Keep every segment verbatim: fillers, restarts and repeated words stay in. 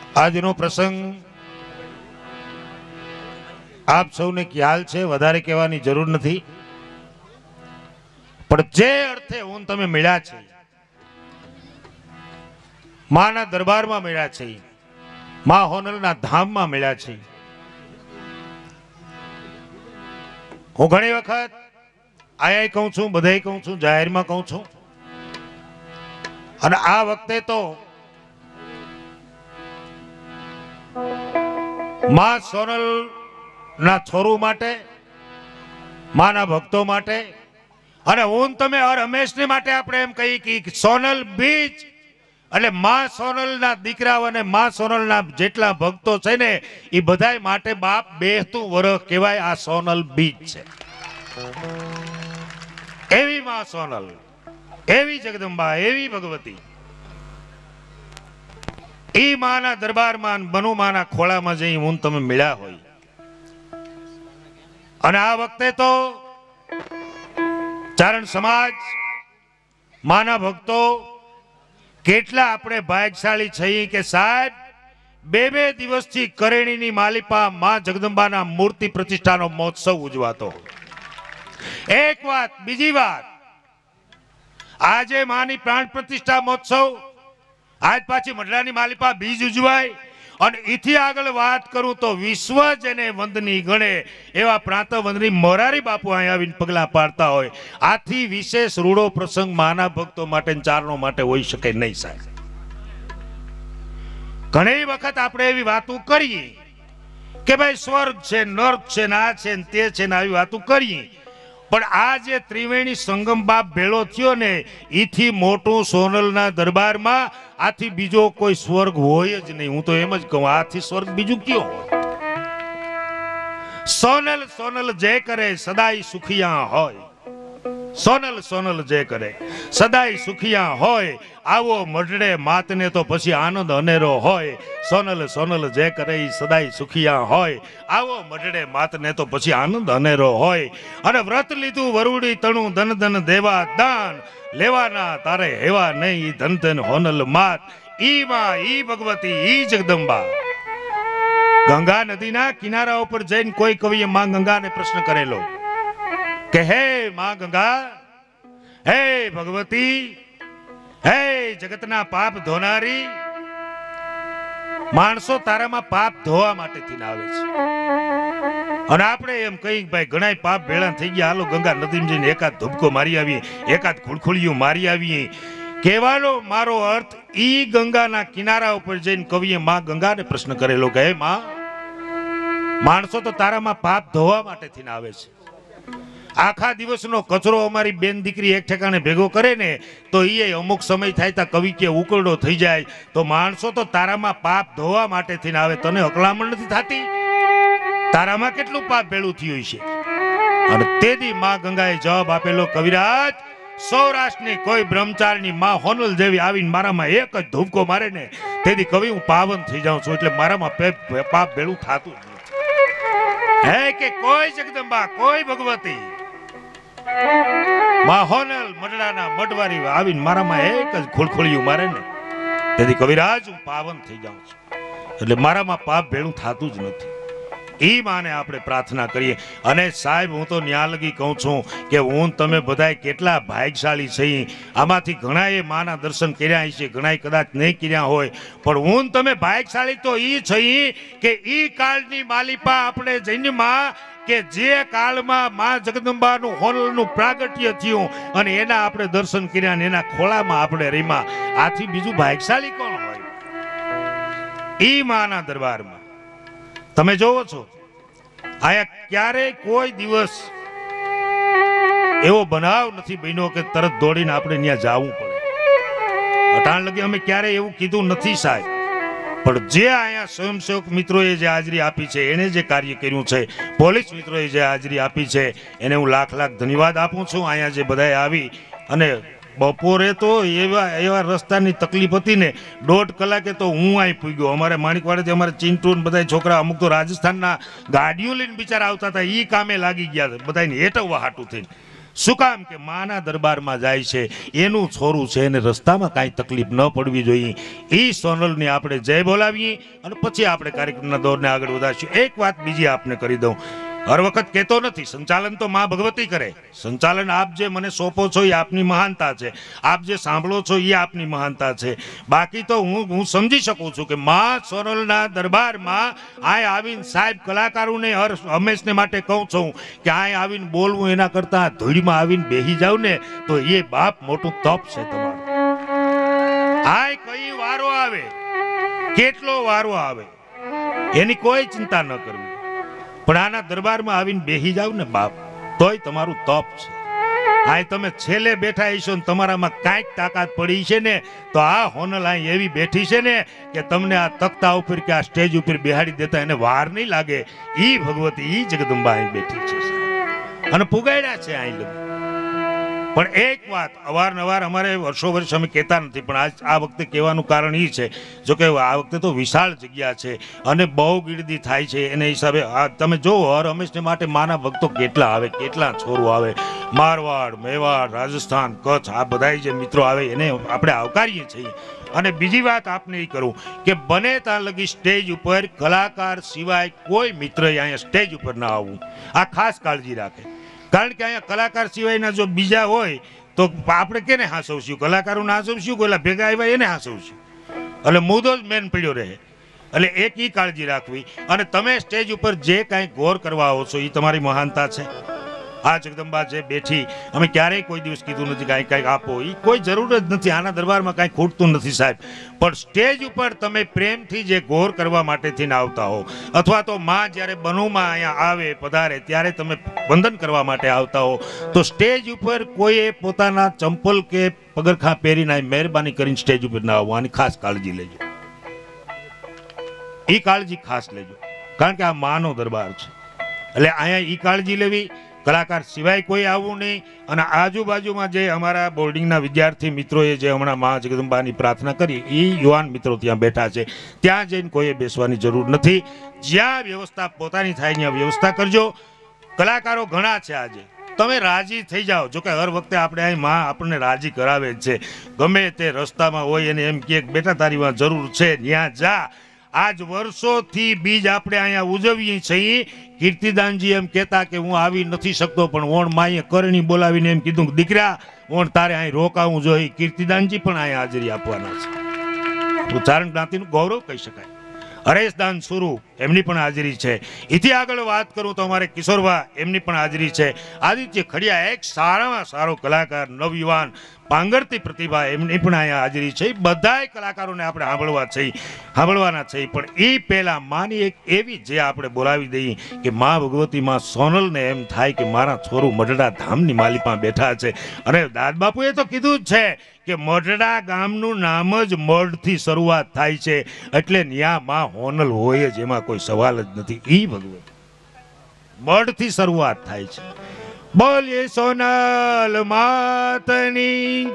આજનો પ્રસંગ આપ સૌને ખ્યાલ છે, વધારે કહેવાની જરૂર નથી, પણ જે અર્થે હું તમે મળ્યા છે, માના દરબારમાં મળ્યા છે, મા હોનલના ધામમાં મળ્યા છે. હું ઘણી વખત આયા કહું છું, બધાય કહું છું, જાહેરમાં કહું છું, અને આ વખતે તો માં સોનલ ના છોરું માટે, માના ભક્તો માટે, અને હું તમે હર હંમેશને માટે આપણે એમ કહી કે સોનલ બીજ એટલે માં સોનલ ના દીકરાઓ અને માં સોનલ ના જેટલા ભક્તો છે ને એ બધાય માટે બાપ બેહતું વરખ કહેવાય. આ સોનલ બીજ છે. એવી માં સોનલ, એવી જગદંબા, એવી ભગવતી, ઈ માના દરબારમાં બનુ માના ખોળામાં જઈ હું તમે મળ્યા હોય. અને આ વખતે તો ચારણ સમાજ, માના ભક્તો કેટલા આપણે ભાગ્યશાળી છીએ કે સાહેબ બે બે દિવસથી કરેણીની માલિપા માં જગદંબાના મૂર્તિ પ્રતિષ્ઠાનો મહોત્સવ ઉજવાતો. એક વાત. બીજી વાત, આજે માની પ્રાણ પ્રતિષ્ઠા મહોત્સવ, આજ પાછી મઢડાની માલિપા બીજ ઉજવાય. અને એથી આગળ વાત કરું તો વિશ્વ જેને વંદની ગણે એવા પ્રાંત વંદની મોરારી બાપુ અહીં આવીને પગલા પાડતા હોય. આથી વિશેષ રૂડો પ્રસંગ માના ભક્તો માટે, ચારણો માટે હોઈ શકે નહીં સાહેબ. ઘણી વખત આપણે એવી વાતો કરીએ કે ભાઈ સ્વર્ગ છે, નર્ક છે, ના છે ને તે છે ને, આવી વાતો કરીએ, પણ આ જે ત્રિવેણી સંગમ બાપ ભેળો થયો ને એથી મોટું સોનલના દરબારમાં આથી બીજો કોઈ સ્વર્ગ હોય જ નહીં. હું તો એમ જ કહું, આથી સ્વર્ગ બીજું કયો હોય? સોનલ સોનલ જે કરે સદાય સુખિયા હોય. સોનલ સોનલ જે કરે સદાય સુખિયા હોય. આવો મઢડે માતને તો પછી આનંદ અનેરો હોય. સોનલ સોનલ જે કરે સદાય સુખિયા હોય. આવો મઢડે માતને તો પછી આનંદ અનેરો હોય. અને વ્રત લીધું વરુડી તણું ધન ધન દેવા દાન, લેવાના તારે હેવા નહીં ધન ધન હોનલ માત. ઈ માં, ઈ ભગવતી, ઈ જગદંબા. ગંગા નદીના કિનારા ઉપર જઈને કોઈ કવિએ માં ગંગાને પ્રશ્ન કરેલો કે હે માં ગંગા, હે ભગવતી, હે જગતના પાપ ધોનારી, માણસો તારામાં પાપ ધોવા માટેથી આવે છે. અને આપણે એમ કહી ભાઈ ઘણા પાપ ભેળા થઈ ગયા, હાલો ગંગા નદીમાં જઈને એકાદ ધુબકો મારી આવીએ, એકાદ ખુળખુળિયું મારી આવીએ. કહેવાનો મારો અર્થ ઈ ગંગાના કિનારા ઉપર જઈને કવિએ માં ગંગાને પ્રશ્ન કરેલો કે હે માં, માણસો તો તારામાં પાપ ધોવા માટેથી આવે છે. આખા દિવસનો કચરો અમારી બેન દીકરી એક ઠેકાણે ભેગો કરે ને તો એ અમુક સમય થાય તા કવિ કે ઉકળડો થઈ જાય. તો માણસો તો તારામાં પાપ ધોવા માટેથી આવે. તને અકળામણ નથી થતી? તારામાં કેટલું પાપ ભેળું થયું છે? અને તેથી માં ગંગાએ જવાબ આપેલો, કવિરાજ, સૌરાષ્ટ્રની કોઈ બ્રહ્મચારીની માં હોનલ જેવી આવીને મારામાં એક જ ધૂપકો મારે ને તેથી કવિ હું પાવન થઈ જાઉં છું. એટલે મારામાં પાપ ભેળું થતું જ નથી. હે કે કોઈ જગદંબા, કોઈ ભગવતી, માં હોનલ મઢડાના મઢવારી આવીને મારામાં એક જ ખોળખોળિયું મારે ને તેથી કવિરાજ હું પાવન થઈ જાઉં છું. એટલે મારામાં પાપ ભેળું થતું જ નથી. ઈ માને આપણે પ્રાર્થના કરીએ. અને સાહેબ હું તો ન્યા લગી કહું છું કે હું તમે બધાય કેટલા ભાગ્યશાળી છીએ. આમાંથી ઘણાએ માના દર્શન કર્યા છે, ઘણાએ કદાચ નહીં કર્યા હોય, પણ હું તમે ભાગ્યશાળી તો ઈ છીએ કે ઈ કાળની માલિપા આપણે જૈનમાં કે જે કાળમાં માં જગદંબાનું હોનલનું પ્રાગટ્ય થયું અને એના આપણે દર્શન કર્યા અને એના ખોળામાં આપણે રહીમાં. આથી બીજું ભાગ્યશાળી કોણ હોય? ઈ માના દરબારમાં તમે જોવો છો, આયા ક્યારેય કોઈ દિવસ એવો બનાવ નથી બન્યો કે તરત દોડીને આપણે ત્યાં જવું પડે. અટાણ લગી અમે ક્યારેય એવું કીધું નથી સાહેબ. પણ જે અહીંયા સ્વયંસેવક મિત્રોએ જે હાજરી આપી છે, એને જે કાર્ય કર્યું છે, પોલીસ મિત્રોએ જે હાજરી આપી છે, એને હું લાખ લાખ ધન્યવાદ આપું છું. અહીંયા જે બધાએ આવી અને બપોરે તો એવા એવા રસ્તાની તકલીફ હતી ને દોઢ કલાકે તો હું અહીં પૂગ્યો. અમારે માણિકવાડેથી અમારે ચિંટુ ને બધા છોકરા અમુક તો રાજસ્થાનના ગાડીઓ લઈને બિચારા આવતા હતા, એ કામે લાગી ગયા બધાને હેઠવવા હાટું થઈને. શું કામ કે માના દરબારમાં જાય છે, એનું છોરું છે, એને રસ્તામાં કાંઈ તકલીફ ન પડવી જોઈએ. એ સોનલની આપણે જય બોલાવીએ અને પછી આપણે કાર્યક્રમના દોરને આગળ વધારીશું. એક વાત બીજી આપને કરી દઉં, હર વખત કહેતો નથી, સંચાલન તો માં ભગવતી કરે. સંચાલન આપ જે મને સોંપો છો એ આપની મહાનતા છે, આપ જે સાંભળો છો એ આપની મહાનતા છે. બાકી તો હું હું સમજી શકું છું કે માં સોનલના દરબારમાં આય આવીને સાહેબ કલાકારોને હર હંમેશને માટે કહું છું કે આય આવીને બોલવું એના કરતા ધૂળમાં આવીને બેહી જાવ ને તો એ બાપ મોટું તપ છે તમારું. આય કઈ વારો આવે, કેટલો વારો આવે, એની કોઈ ચિંતા ન કરવી, પણ આના દરબારમાં આવીને બેહી જાવ ને બાપ, તોય તમારું તપ છે. આ તમે છેલ્લે બેઠા હશો ને તમારામાં કાંઈક તાકાત પડી છે ને, તો આ હોનલ આ એવી બેઠી છે ને કે તમને આ તખ્તા ઉપર કે આ સ્ટેજ ઉપર બેહાડી દેતા એને વાર નહીં લાગે. ઈ ભગવતી, ઈ જગદંબા અહીં બેઠી છે અને પુગાડ્યા છે અહીં લગી. પણ એક વાત અવારનવાર અમારે વર્ષો વર્ષ અમે કહેતા નથી, પણ આજ આ વખતે કહેવાનું કારણ એ છે, જો કે આ વખતે તો વિશાળ જગ્યા છે અને બહુ ગીરદી થાય છે, એને હિસાબે આ તમે જોવો હર હંમેશને માટે માના ભક્તો કેટલા આવે, કેટલા છોરો આવે, મારવાડ, મેવાડ, રાજસ્થાન, કચ્છ, આ બધા જે મિત્રો આવે એને આપણે આવકારીએ છીએ. અને બીજી વાત આપને એ કરું કે બને ત્યાં લગી સ્ટેજ ઉપર કલાકાર સિવાય કોઈ મિત્ર અહીંયા સ્ટેજ ઉપર ના આવવું, આ ખાસ કાળજી રાખે. કારણ કે અહીંયા કલાકાર સિવાયના જો બીજા હોય તો આપણે કેને હાંસવશું? કલાકારોને હાંસવશું, કોઈલા ભેગા આવ્યા એને હાંસવશું, એટલે મુદ્દો જ મેન પડ્યો રહે. એટલે એક ઈ કાળજી રાખવી. અને તમે સ્ટેજ ઉપર જે કાંઈ ગોર કરવા આવો છો એ તમારી મહાનતા છે. આ જગદંબા જે બેઠી, અમે ક્યારેય કોઈ દિવસ કીધું નથી કાંઈ કાંઈક આપો, એ કોઈ જરૂર જ નથી. આના દરબારમાં કાંઈ ખૂટતું નથી સાહેબ, પણ સ્ટેજ ઉપર તમે પ્રેમથી જે ગોર કરવા માટે થઈને આવતા હો, અથવા તો માં જ્યારે બનુમાં અહીંયા આવે પધારે ત્યારે તમે વંદન કરવા માટે આવતા હો, તો સ્ટેજ ઉપર કોઈએ પોતાના ચંપલ કે પગરખા પહેરીને મહેરબાની કરીને સ્ટેજ ઉપર ના આવવું. આની ખાસ કાળજી લેજો, એ કાળજી ખાસ લેજો, કારણ કે આ માનો દરબાર છે. એટલે અહીંયા એ કાળજી લેવી. કલાકાર સિવાય કોઈ આવવું નહીં. અને આજુબાજુમાં જે અમારા બોર્ડિંગના વિદ્યાર્થી મિત્રોએ જે હમણાં મા જગદંબાની પ્રાર્થના કરી, એ યુવાન મિત્રો ત્યાં બેઠા છે, ત્યાં જઈને કોઈએ બેસવાની જરૂર નથી. જ્યાં વ્યવસ્થા પોતાની થાય ત્યાં વ્યવસ્થા કરજો. કલાકારો ઘણા છે આજે, તમે રાજી થઈ જાઓ. જો કે હર વખતે આપણે અહીં માં આપણને રાજી કરાવે જ છે. ગમે તે રસ્તામાં હોય એને એમ કે બેટા તારી જરૂર છે, ત્યાં જા. આજ વર્ષોથી બીજ આપણે અહીંયા ઉજવીએ છીએ. કીર્તિદાનજી એમ કહેતા કે હું આવી નથી શકતો, પણ ઓણ માએ કરણી બોલાવીને એમ કીધું કે દીકરા ઓણ તારે અહીં રોકાવું જોઈએ. કીર્તિદાનજી પણ અહીંયા હાજરી આપવાના છે. ઉચ્ચારણ જ્ઞાતિનું ગૌરવ કહી શકાય. હરેશદાન સુરુ એમની પણ હાજરી છે. એથી આગળ વાત કરું તો અમારે કિશોરભા એમની પણ હાજરી છે. આદિત્ય ખડિયા એક સારામાં સારો કલાકાર, નવયુવાન, પાંગરતી પ્રતિભા, એમની પણ અહીંયા હાજરી છે. બધાય કલાકારોને આપણે સાંભળવા છે, સાંભળવાના છે. પણ એ પહેલા માની એક એવી જે આપણે બોલાવી દઈએ કે મા ભગવતી માં સોનલને એમ થાય કે મારા છોરું મઢડા ધામની માલિપા બેઠા છે. અને દાદ બાપુએ તો કીધું જ છે કે મઢડા ગામનું નામ જ મઢથી શરૂઆત થાય છે, એટલે ન્યા માં હોનલ હોય જ, એમાં કોઈ સવાલ જ નથી. ઈ ભગવતી મઢથી શરૂઆત થાય છે. બોલીએ સોનલ માતની.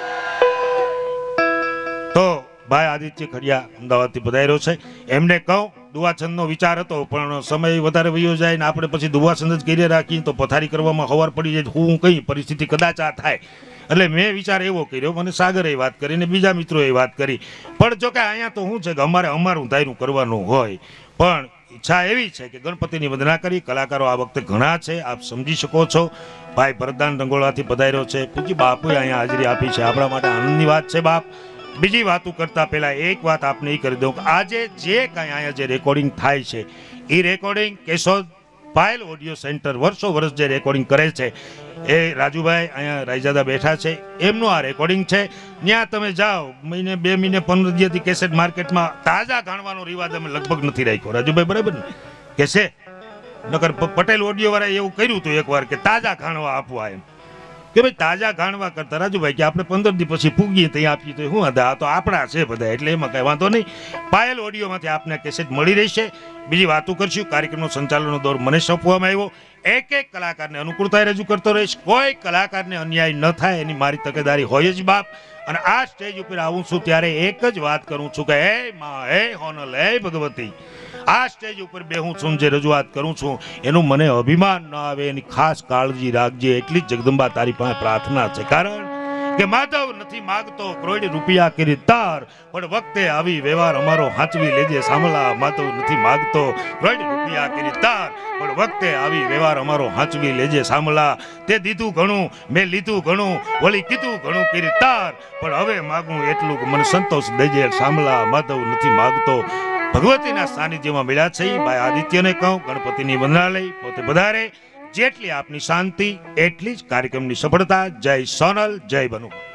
તો ભાઈ આદિત્ય ખડિયા અમદાવાદથી પધાર્યો છે. એમને કહું દુવાછંદનો વિચાર હતો, પણ સમય વધારે વયો જાય ને આપણે પછી દુવાછંદ જ કરી રાખીએ તો પથારી કરવામાં ખબર પડી જાય હું કઈ પરિસ્થિતિ કદાચ આ થાય. એટલે મેં વિચાર એવો કર્યો, મને સાગરે વાત કરી ને બીજા મિત્રોએ વાત કરી. પણ જો કે અહીંયા તો શું છે કે અમારે અમારું ધાર્યું કરવાનું હોય, પણ ઈચ્છા એવી છે કે ગણપતિની વંદના કરી. કલાકારો આ વખતે ઘણા છે, આપ સમજી શકો છો. ભાઈ ભરતદાન રંગોળાથી પધાર્યો છે. પૂજી બાપુએ અહીંયા હાજરી આપી છે. આપણા માટે આનંદની વાત છે બાપ. બીજી વાતો કરતા પહેલા એક વાત આપને એ કરી દઉં કે આજે જે કાંઈ અહીંયા જે રેકોર્ડિંગ થાય છે એ recording Keshod file audio centre વર્ષો વર્ષ જે રેકોર્ડિંગ કરે છે એ રાજુભાઈ અહીંયા રાયજાદા બેઠા છે, એમનું આ રેકોર્ડિંગ છે. ત્યાં તમે જાઓ, મહિને બે મહિને પંદર દિવસથી કેસેટ માર્કેટમાં તાજા ગાણવાનો રિવાજ અમે લગભગ નથી રાખ્યો. રાજુભાઈ બરાબર ને કે છે? નકર પટેલ ઓડિયો વાળા એવું કર્યું હતું એકવાર કે તાજા ગાણવા આપવા, એમ કે ભાઈ તાજા ગાણવા કરતા રાજુભાઈ કે આપણે પંદર દિવસ પછી ફૂગીએ ત્યાં આપીએ તો શું હતા, આ તો આપણા છે બધા, એટલે એમાં કઈ વાંધો નહીં. પાયલ ઓડિયોમાંથી આપને કેસેટ મળી રહેશે. બીજી વાતો કરશું. કાર્યક્રમનો સંચાલનનો દોર મને સોંપવામાં આવ્યો. એક એક કલાકારને અનુકૂળતા રજૂ કરતો રહીશ. કોઈ કલાકારને અન્યાય ન થાય એની મારી તકેદારી હોય જ બાપ. અને આ સ્ટેજ ઉપર આવું છું ત્યારે એક જ વાત કરું છું કે હે માં, હે હોનલ, હે ભગવતી, આ સ્ટેજ ઉપર બેહું છું, જે રજૂઆત કરું છું એનું મને અભિમાન ન આવે એની ખાસ કાળજી રાખજે. એટલી જ જગદંબા તારી પાસે પ્રાર્થના છે. કારણ કે માધવ નથી માગતો કરોડ રૂપિયા કરી તાર, પણ વખતે આવી વ્યવહાર અમારો હાચવી લેજે સામલા. માધવ નથી માગતો કરોડ રૂપિયા કરી તાર, પણ વખતે આવી વ્યવહાર અમારો હાચવી લેજે સામલા. તે દીધું ઘણું, મેં લીધું ઘણું, વળી કીધું ઘણું કરી તાર, પણ હવે માગું એટલું કે મને સંતોષ દેજે સામલા. માધવ નથી માગતો. ભગવતીના સાનિધ્યમાં મળ્યા છે. ભાઈ આદિત્યને કહું ગણપતિની વંદના લઈ પોતે વધારે. જેટલી આપની શાંતિ એટલી જ કાર્યક્રમની સફળતા. જય સોનલ, જય બનુ.